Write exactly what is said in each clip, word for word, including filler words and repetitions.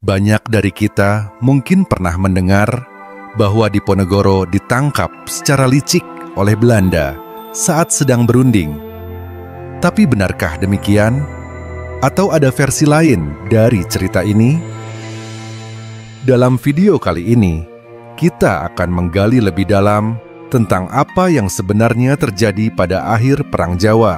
Banyak dari kita mungkin pernah mendengar bahwa Diponegoro ditangkap secara licik oleh Belanda saat sedang berunding. Tapi benarkah demikian? Atau ada versi lain dari cerita ini? Dalam video kali ini, kita akan menggali lebih dalam tentang apa yang sebenarnya terjadi pada akhir Perang Jawa.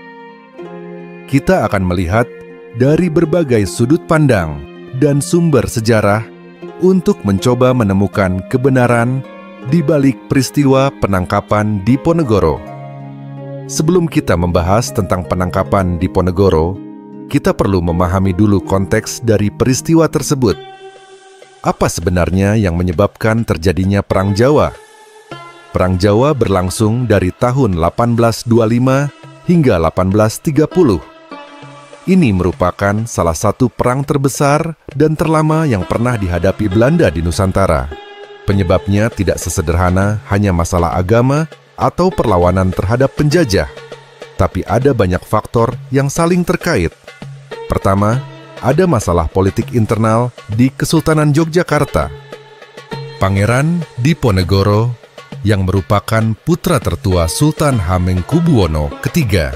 Kita akan melihat dari berbagai sudut pandang dan sumber sejarah untuk mencoba menemukan kebenaran di balik peristiwa penangkapan Diponegoro. Sebelum kita membahas tentang penangkapan Diponegoro, kita perlu memahami dulu konteks dari peristiwa tersebut. Apa sebenarnya yang menyebabkan terjadinya Perang Jawa? Perang Jawa berlangsung dari tahun delapan belas dua puluh lima hingga delapan belas tiga puluh. Ini merupakan salah satu perang terbesar dan terlama yang pernah dihadapi Belanda di Nusantara. Penyebabnya tidak sesederhana hanya masalah agama atau perlawanan terhadap penjajah, tapi ada banyak faktor yang saling terkait. Pertama, ada masalah politik internal di Kesultanan Yogyakarta. Pangeran Diponegoro yang merupakan putra tertua Sultan Hamengkubuwono ketiga.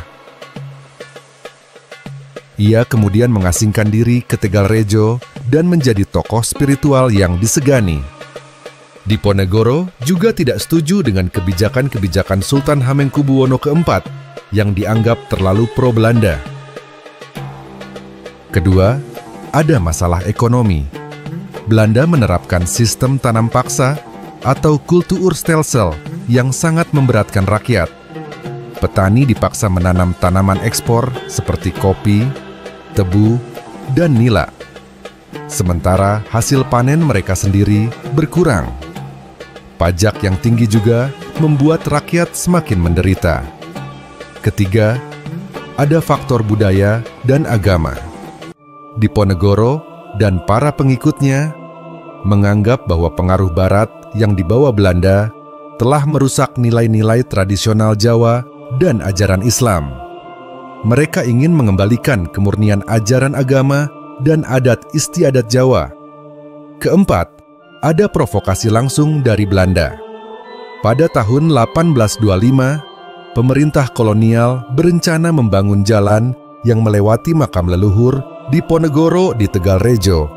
Ia kemudian mengasingkan diri ke Tegalrejo dan menjadi tokoh spiritual yang disegani. Diponegoro juga tidak setuju dengan kebijakan-kebijakan Sultan Hamengkubuwono keempat yang dianggap terlalu pro-Belanda. Kedua, ada masalah ekonomi. Belanda menerapkan sistem tanam paksa atau kultuurstelsel yang sangat memberatkan rakyat. Petani dipaksa menanam tanaman ekspor seperti kopi, tebu, dan nila. Sementara hasil panen mereka sendiri berkurang. Pajak yang tinggi juga membuat rakyat semakin menderita. Ketiga, ada faktor budaya dan agama. Diponegoro dan para pengikutnya menganggap bahwa pengaruh Barat yang dibawa Belanda telah merusak nilai-nilai tradisional Jawa dan ajaran Islam. Mereka ingin mengembalikan kemurnian ajaran agama dan adat istiadat Jawa. Keempat, ada provokasi langsung dari Belanda. Pada tahun delapan belas dua puluh lima, pemerintah kolonial berencana membangun jalan yang melewati makam leluhur Diponegoro di Tegalrejo.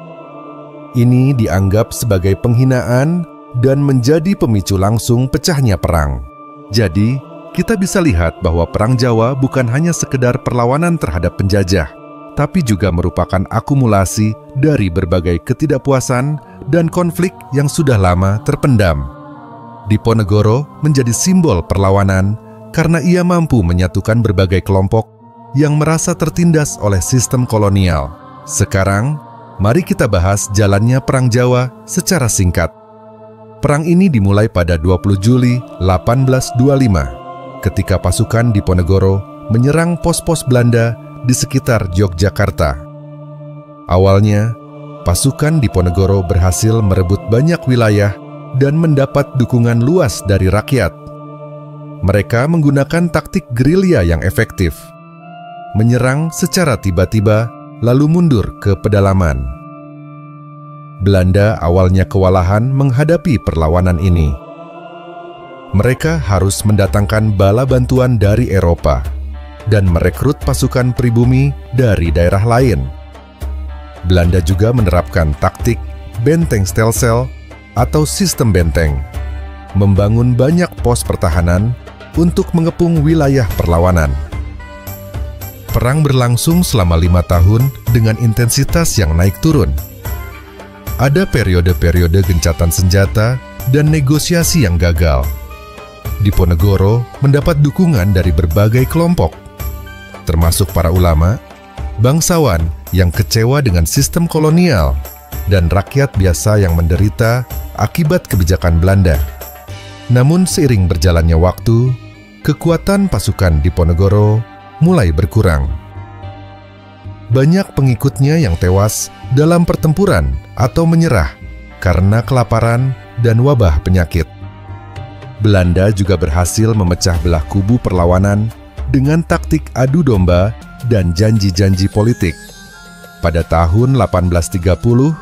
Ini dianggap sebagai penghinaan dan menjadi pemicu langsung pecahnya perang. Jadi, kita bisa lihat bahwa Perang Jawa bukan hanya sekedar perlawanan terhadap penjajah, tapi juga merupakan akumulasi dari berbagai ketidakpuasan dan konflik yang sudah lama terpendam. Diponegoro menjadi simbol perlawanan karena ia mampu menyatukan berbagai kelompok yang merasa tertindas oleh sistem kolonial. Sekarang, mari kita bahas jalannya Perang Jawa secara singkat. Perang ini dimulai pada dua puluh Juli delapan belas dua puluh lima. Ketika pasukan Diponegoro menyerang pos-pos Belanda di sekitar Yogyakarta. Awalnya, pasukan Diponegoro berhasil merebut banyak wilayah dan mendapat dukungan luas dari rakyat. Mereka menggunakan taktik gerilya yang efektif, menyerang secara tiba-tiba lalu mundur ke pedalaman. Belanda awalnya kewalahan menghadapi perlawanan ini. Mereka harus mendatangkan bala bantuan dari Eropa dan merekrut pasukan pribumi dari daerah lain. Belanda juga menerapkan taktik benteng stelsel atau sistem benteng, membangun banyak pos pertahanan untuk mengepung wilayah perlawanan. Perang berlangsung selama lima tahun dengan intensitas yang naik turun. Ada periode-periode gencatan senjata dan negosiasi yang gagal. Diponegoro mendapat dukungan dari berbagai kelompok, termasuk para ulama, bangsawan yang kecewa dengan sistem kolonial, dan rakyat biasa yang menderita akibat kebijakan Belanda. Namun seiring berjalannya waktu, kekuatan pasukan Diponegoro mulai berkurang. Banyak pengikutnya yang tewas dalam pertempuran atau menyerah karena kelaparan dan wabah penyakit. Belanda juga berhasil memecah belah kubu perlawanan dengan taktik adu domba dan janji-janji politik. Pada tahun delapan belas tiga puluh,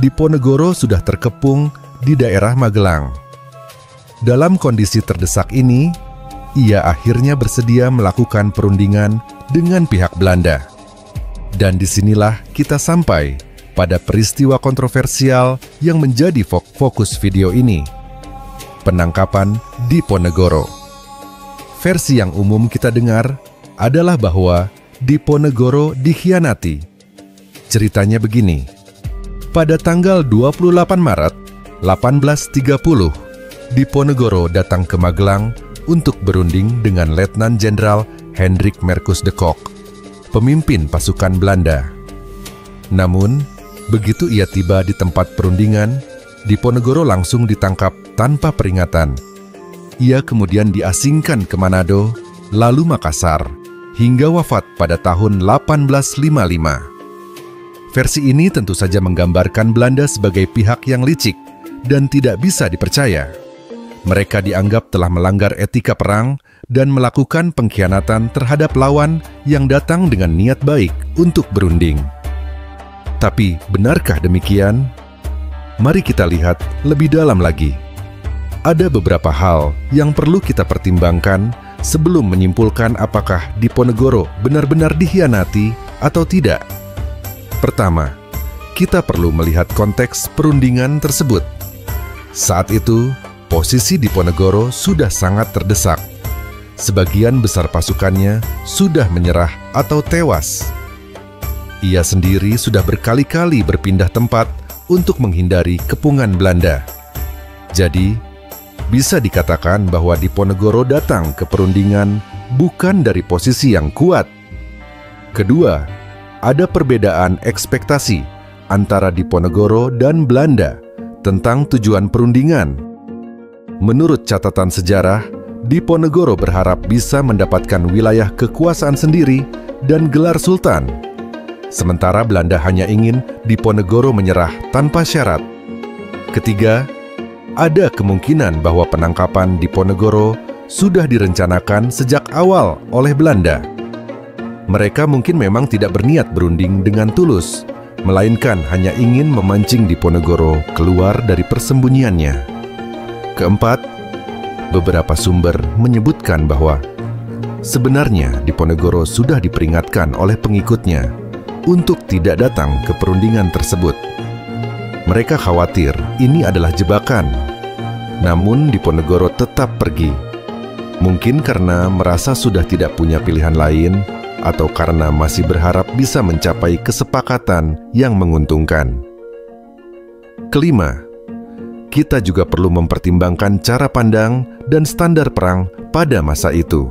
Diponegoro sudah terkepung di daerah Magelang. Dalam kondisi terdesak ini, ia akhirnya bersedia melakukan perundingan dengan pihak Belanda. Dan disinilah kita sampai pada peristiwa kontroversial yang menjadi fokus video ini, penangkapan Diponegoro. Versi yang umum kita dengar adalah bahwa Diponegoro dikhianati. Ceritanya begini, pada tanggal dua puluh delapan Maret delapan belas tiga puluh, Diponegoro datang ke Magelang untuk berunding dengan Letnan Jenderal Hendrik Merkus de Kock, pemimpin pasukan Belanda. Namun, begitu ia tiba di tempat perundingan, Diponegoro langsung ditangkap tanpa peringatan. Ia kemudian diasingkan ke Manado, lalu Makassar, hingga wafat pada tahun delapan belas lima puluh lima. Versi ini tentu saja menggambarkan Belanda sebagai pihak yang licik dan tidak bisa dipercaya. Mereka dianggap telah melanggar etika perang dan melakukan pengkhianatan terhadap lawan yang datang dengan niat baik untuk berunding. Tapi benarkah demikian? Mari kita lihat lebih dalam lagi. Ada beberapa hal yang perlu kita pertimbangkan sebelum menyimpulkan apakah Diponegoro benar-benar dikhianati atau tidak. Pertama, kita perlu melihat konteks perundingan tersebut. Saat itu, posisi Diponegoro sudah sangat terdesak. Sebagian besar pasukannya sudah menyerah atau tewas. Ia sendiri sudah berkali-kali berpindah tempat untuk menghindari kepungan Belanda. Jadi, bisa dikatakan bahwa Diponegoro datang ke perundingan bukan dari posisi yang kuat. Kedua, ada perbedaan ekspektasi antara Diponegoro dan Belanda tentang tujuan perundingan. Menurut catatan sejarah, Diponegoro berharap bisa mendapatkan wilayah kekuasaan sendiri dan gelar sultan. Sementara Belanda hanya ingin Diponegoro menyerah tanpa syarat. Ketiga, ada kemungkinan bahwa penangkapan Diponegoro sudah direncanakan sejak awal oleh Belanda. Mereka mungkin memang tidak berniat berunding dengan tulus, melainkan hanya ingin memancing Diponegoro keluar dari persembunyiannya. Keempat, beberapa sumber menyebutkan bahwa sebenarnya Diponegoro sudah diperingatkan oleh pengikutnya untuk tidak datang ke perundingan tersebut. Mereka khawatir ini adalah jebakan, namun Diponegoro tetap pergi. Mungkin karena merasa sudah tidak punya pilihan lain, atau karena masih berharap bisa mencapai kesepakatan yang menguntungkan. Kelima, kita juga perlu mempertimbangkan cara pandang dan standar perang pada masa itu.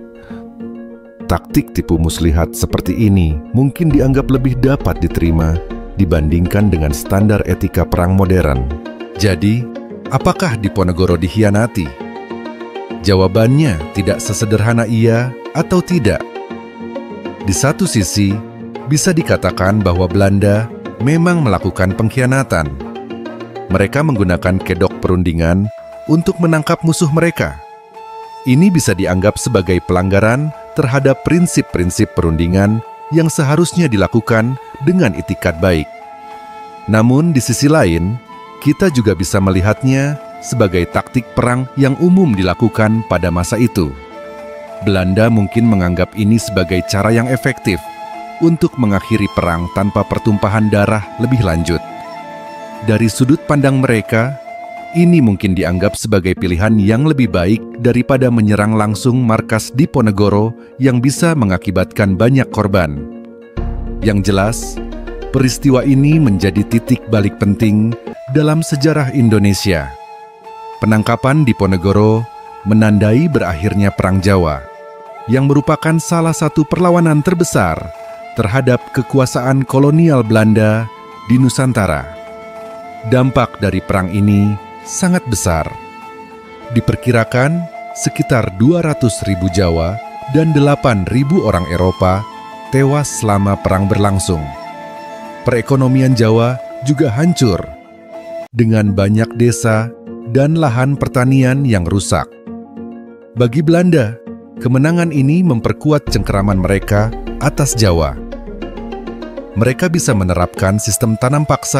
Taktik tipu muslihat seperti ini mungkin dianggap lebih dapat diterima dibandingkan dengan standar etika perang modern. Jadi, apakah Diponegoro dikhianati? Jawabannya tidak sesederhana iya atau tidak. Di satu sisi, bisa dikatakan bahwa Belanda memang melakukan pengkhianatan. Mereka menggunakan kedok perundingan untuk menangkap musuh mereka. Ini bisa dianggap sebagai pelanggaran terhadap prinsip-prinsip perundingan yang seharusnya dilakukan dengan itikat baik. Namun di sisi lain, kita juga bisa melihatnya sebagai taktik perang yang umum dilakukan pada masa itu. Belanda mungkin menganggap ini sebagai cara yang efektif untuk mengakhiri perang tanpa pertumpahan darah lebih lanjut. Dari sudut pandang mereka, ini mungkin dianggap sebagai pilihan yang lebih baik daripada menyerang langsung markas Diponegoro yang bisa mengakibatkan banyak korban. Yang jelas, peristiwa ini menjadi titik balik penting dalam sejarah Indonesia. Penangkapan Diponegoro menandai berakhirnya Perang Jawa, yang merupakan salah satu perlawanan terbesar terhadap kekuasaan kolonial Belanda di Nusantara. Dampak dari perang ini sangat besar. Diperkirakan sekitar dua ratus ribu Jawa dan delapan ribu orang Eropa tewas selama perang berlangsung. Perekonomian Jawa juga hancur, dengan banyak desa dan lahan pertanian yang rusak. Bagi Belanda, kemenangan ini memperkuat cengkeraman mereka atas Jawa. Mereka bisa menerapkan sistem tanam paksa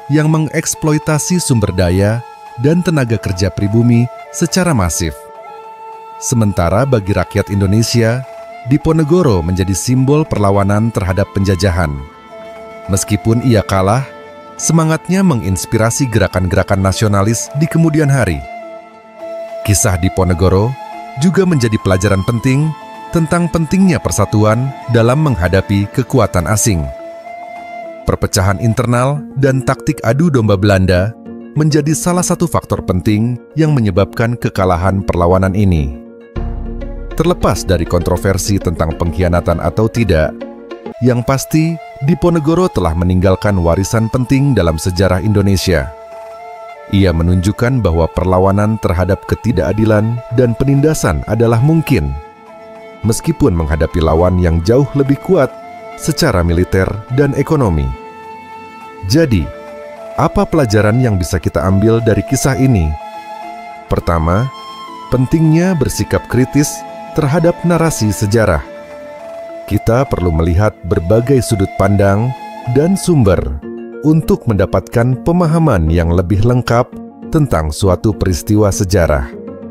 yang mengeksploitasi sumber daya dan tenaga kerja pribumi secara masif. Sementara bagi rakyat Indonesia, Diponegoro menjadi simbol perlawanan terhadap penjajahan. Meskipun ia kalah, semangatnya menginspirasi gerakan-gerakan nasionalis di kemudian hari. Kisah Diponegoro juga menjadi pelajaran penting tentang pentingnya persatuan dalam menghadapi kekuatan asing. Perpecahan internal dan taktik adu domba Belanda menjadi salah satu faktor penting yang menyebabkan kekalahan perlawanan ini. Terlepas dari kontroversi tentang pengkhianatan atau tidak, yang pasti Diponegoro telah meninggalkan warisan penting dalam sejarah Indonesia. Ia menunjukkan bahwa perlawanan terhadap ketidakadilan dan penindasan adalah mungkin, meskipun menghadapi lawan yang jauh lebih kuat secara militer dan ekonomi. Jadi, apa pelajaran yang bisa kita ambil dari kisah ini? Pertama, pentingnya bersikap kritis terhadap narasi sejarah. Kita perlu melihat berbagai sudut pandang dan sumber untuk mendapatkan pemahaman yang lebih lengkap tentang suatu peristiwa sejarah.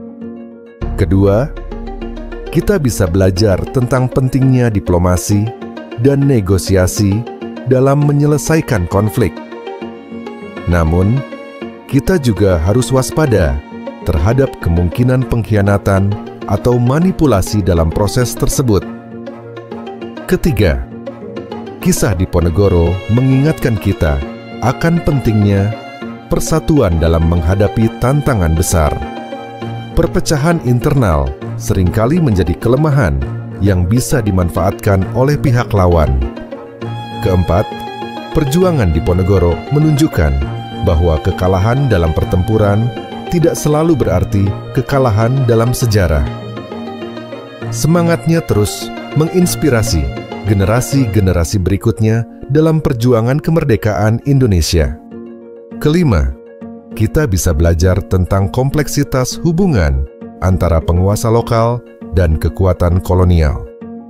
Kedua, kita bisa belajar tentang pentingnya diplomasi dan negosiasi dalam menyelesaikan konflik. Namun, kita juga harus waspada terhadap kemungkinan pengkhianatan atau manipulasi dalam proses tersebut. Ketiga, kisah Diponegoro mengingatkan kita akan pentingnya persatuan dalam menghadapi tantangan besar. Perpecahan internal seringkali menjadi kelemahan yang bisa dimanfaatkan oleh pihak lawan. Keempat, perjuangan Diponegoro menunjukkan bahwa kekalahan dalam pertempuran tidak selalu berarti kekalahan dalam sejarah. Semangatnya terus menginspirasi generasi-generasi berikutnya dalam perjuangan kemerdekaan Indonesia. Kelima, kita bisa belajar tentang kompleksitas hubungan antara penguasa lokal dan kekuatan kolonial.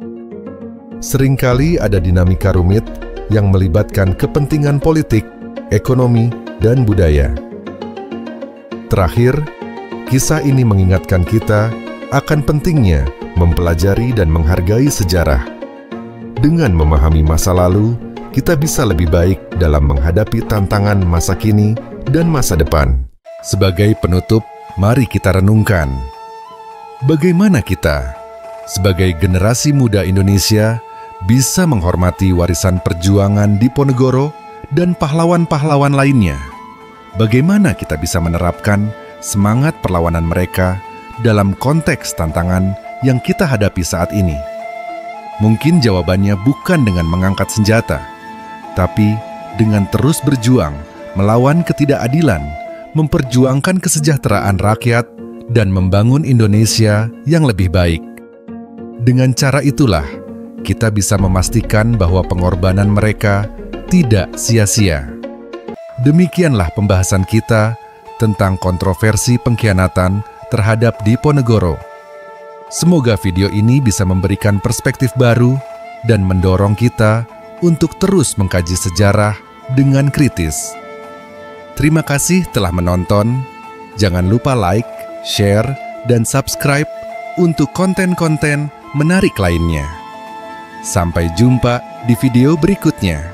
Seringkali ada dinamika rumit yang melibatkan kepentingan politik, ekonomi, dan budaya. Terakhir, kisah ini mengingatkan kita akan pentingnya mempelajari dan menghargai sejarah. Dengan memahami masa lalu, kita bisa lebih baik dalam menghadapi tantangan masa kini dan masa depan. Sebagai penutup, mari kita renungkan. Bagaimana kita, sebagai generasi muda Indonesia, bisa menghormati warisan perjuangan Diponegoro dan pahlawan-pahlawan lainnya? Bagaimana kita bisa menerapkan semangat perlawanan mereka dalam konteks tantangan yang kita hadapi saat ini? Mungkin jawabannya bukan dengan mengangkat senjata, tapi dengan terus berjuang melawan ketidakadilan, memperjuangkan kesejahteraan rakyat, dan membangun Indonesia yang lebih baik. Dengan cara itulah, kita bisa memastikan bahwa pengorbanan mereka tidak sia-sia. Demikianlah pembahasan kita tentang kontroversi pengkhianatan terhadap Diponegoro. Semoga video ini bisa memberikan perspektif baru dan mendorong kita untuk terus mengkaji sejarah dengan kritis. Terima kasih telah menonton. Jangan lupa like, share, dan subscribe untuk konten-konten menarik lainnya. Sampai jumpa di video berikutnya.